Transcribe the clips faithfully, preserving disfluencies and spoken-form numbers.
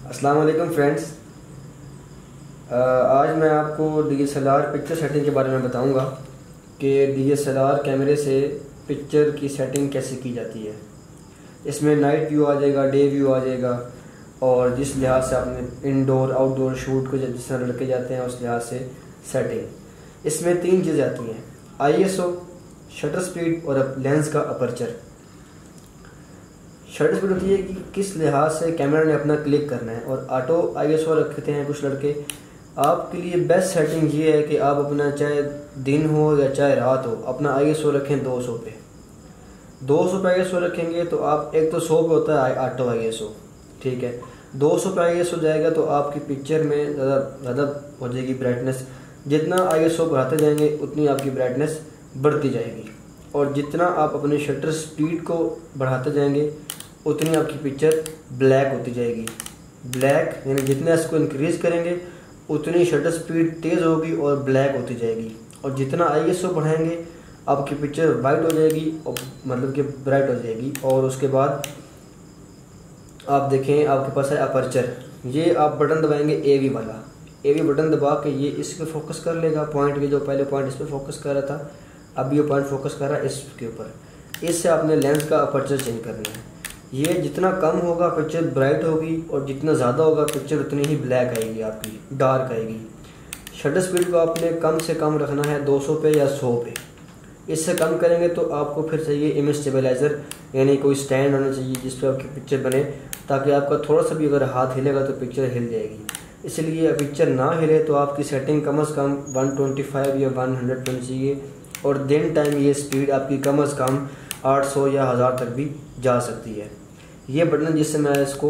अस्सलाम वालेकुम फ्रेंड्स। आज मैं आपको D S L R picture setting के बारे में बताऊंगा कि डी एस एल आर कैमरे से पिक्चर की सेटिंग कैसे की जाती है। इसमें नाइट व्यू आ जाएगा, डे व्यू आ जाएगा, और जिस लिहाज से आपने इंडोर आउटडोर शूट को जिस तरह लड़के जाते हैं उस लिहाज से सेटिंग। इसमें तीन चीज़ें आती हैं, I S O, shutter speed और लेंस का अपर्चर। शटर स्पीड होती है कि किस लिहाज से कैमरा ने अपना क्लिक करना है, और ऑटो आई एस ओ रखते हैं कुछ लड़के। आपके लिए बेस्ट सेटिंग ये है कि आप अपना चाहे दिन हो या चाहे रात हो अपना आई एस ओ रखें दो सौ पे। दो सौ पे आई एस ओ रखेंगे तो आप, एक तो सौ पे होता है ऑटो आई एस ओ, ठीक है, दो सौ पे आई एस ओ जाएगा तो आपकी पिक्चर में ज़्यादा ज़्यादा हो जाएगी ब्राइटनेस। जितना आई एस ओ बढ़ाते जाएंगे उतनी आपकी ब्राइटनेस बढ़ती जाएगी, और जितना आप अपने शटर स्पीड को बढ़ाते जाएंगे उतनी आपकी पिक्चर ब्लैक होती जाएगी। ब्लैक यानी जितना इसको इंक्रीज़ करेंगे उतनी शटर स्पीड तेज़ होगी और ब्लैक होती जाएगी, और जितना आई एस ओ बढ़ाएंगे आपकी पिक्चर वाइट हो जाएगी, और मतलब कि ब्राइट हो जाएगी। और उसके बाद आप देखें आपके पास है अपर्चर। ये आप बटन दबाएंगे ए वी वाला, ए वी बटन दबा के ये इस पर फोकस कर लेगा पॉइंट के, जो पहले पॉइंट इस पर फोकस कर रहा था अब ये पॉइंट फोकस कर रहा है इसके ऊपर। इससे आपने लेंस का अपर्चर चेंज करना है। ये जितना कम होगा पिक्चर ब्राइट होगी, और जितना ज़्यादा होगा पिक्चर उतनी ही ब्लैक आएगी, आपकी डार्क आएगी। शटर स्पीड को आपने कम से कम रखना है दो सौ पे या सौ पे। इससे कम करेंगे तो आपको फिर चाहिए इमेज स्टेबलाइज़र, यानी कोई स्टैंड होना चाहिए जिस पर आपकी पिक्चर बने, ताकि आपका थोड़ा सा भी अगर हाथ हिलेगा तो पिक्चर हिल जाएगी। इसलिए पिक्चर ना हिले तो आपकी सेटिंग कम अज़ कम वन ट्वेंटी फाइव या वन हंड्रेड होनी चाहिए, और दिन टाइम ये स्पीड आपकी कम अज़ कम आठ सौ या हज़ार तक भी जा सकती है। ये बटन जिससे मैं इसको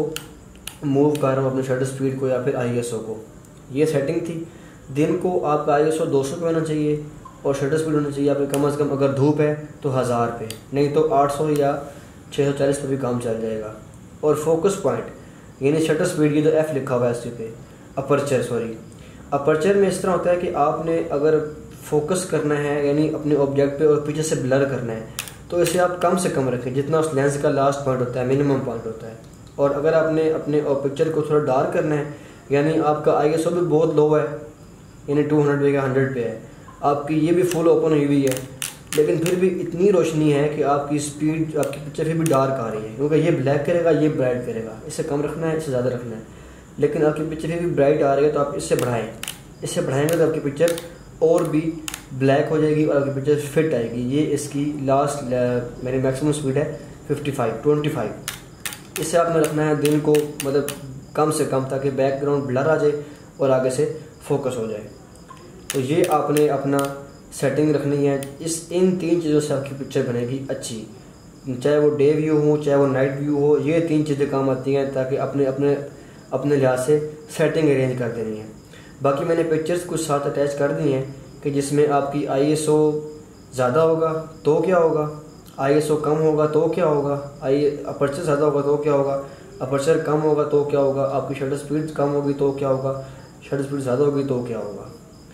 मूव कर रहा हूँ अपने शटर स्पीड को या फिर आई एस ओ को, ये सेटिंग थी। दिन को आपका आई एस ओ दो सौ पे होना चाहिए और शटर स्पीड होना चाहिए आपके कम अज़ कम, अगर धूप है तो हज़ार पे, नहीं तो आठ सौ या छः सौ चालीस पे भी काम चल जाएगा। और फोकस पॉइंट यानी शटर स्पीड, ये जो एफ लिखा हुआ है इसके पे, अपर्चर सॉरी अपर्चर में इस तरह होता है कि आपने अगर फोकस करना है यानी अपने ऑब्जेक्ट पे और पीछे से ब्लर करना है तो इसे आप कम से कम रखें जितना उस लेंस का लास्ट पॉइंट होता है, मिनिमम पॉइंट होता है। और अगर आपने अपने पिक्चर को थोड़ा डार्क करना है, यानी आपका आई एस ओ भी बहुत लो है, यानी टू हंड्रेड पे या हंड्रेड पे है, आपकी ये भी फुल ओपन हुई हुई है, लेकिन फिर भी इतनी रोशनी है कि आपकी स्पीड, आपकी पिक्चर फिर भी डार्क आ रही है, क्योंकि ये ब्लैक करेगा ये ब्राइट करेगा। इससे कम रखना है, इससे ज़्यादा रखना है, लेकिन आपकी पिक्चर फिर भी ब्राइट आ रही है तो आप इससे बढ़ाएँ। इससे बढ़ाएंगे तो आपकी पिक्चर और भी ब्लैक हो जाएगी और आपकी पिक्चर फिट आएगी। ये इसकी लास्ट मेरी मैक्सिमम स्पीड है फिफ्टी फाइव ट्वेंटी फाइव। इससे आपने रखना है दिन को मतलब कम से कम, ताकि बैकग्राउंड ब्लर आ जाए और आगे से फोकस हो जाए। तो ये आपने अपना सेटिंग रखनी है। इस इन तीन चीज़ों से आपकी पिक्चर बनेगी अच्छी, चाहे वो डे व्यू हो चाहे वो नाइट व्यू हो, ये तीन चीज़ें काम आती हैं ताकि अपने अपने अपने लिहाज से सेटिंग अरेंज कर देनी है। बाकी मैंने पिक्चर्स कुछ साथ अटैच कर दी हैं कि जिसमें आपकी आई एस ओ ज़्यादा होगा तो क्या होगा, आई एस ओ कम होगा तो क्या होगा, आई अपर्चर ज़्यादा होगा तो क्या होगा, अपर्चर कम होगा तो क्या होगा, आपकी शटर स्पीड कम होगी तो क्या होगा, शटर स्पीड ज़्यादा होगी तो क्या होगा।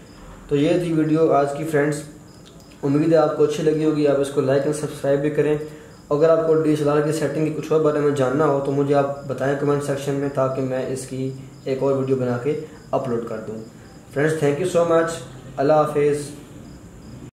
तो ये थी वीडियो आज की फ्रेंड्स। उम्मीद है आपको अच्छी लगी होगी। आप इसको लाइक एंड सब्सक्राइब भी करें। अगर आपको डी एस एल आर की सेटिंग की कुछ और बारे में जानना हो तो मुझे आप बताएं कमेंट सेक्शन में, ताकि मैं इसकी एक और वीडियो बना के अपलोड कर दूँ। Friends, thank you so much. अल्लाह हाफिज़।